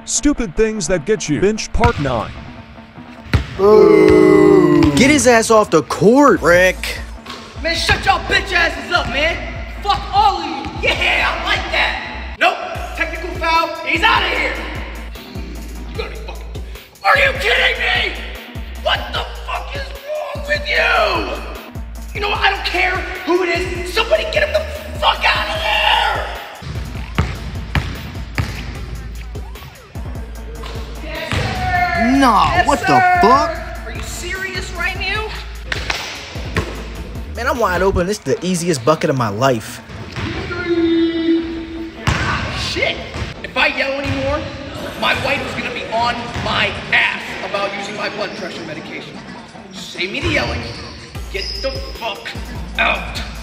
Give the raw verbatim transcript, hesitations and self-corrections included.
Stupid things that get you benched part nine. Get his ass off the court, Rick. Man, shut y'all bitch asses up, man. Fuck all of you. Yeah, I like that. Nope, technical foul. He's out of here. You gotta be fucking. Are you kidding me? What the fuck is wrong with you? You know what? I don't care who it is. Somebody get him the fuck out of there. Yes, sir. Nah, Yes, what sir. the fuck? Are you serious right now? Man, I'm wide open. This is the easiest bucket of my life. Shit! If I yell anymore, my wife is gonna be on my ass about using my blood pressure medication. Save me the yelling. Get the fuck out.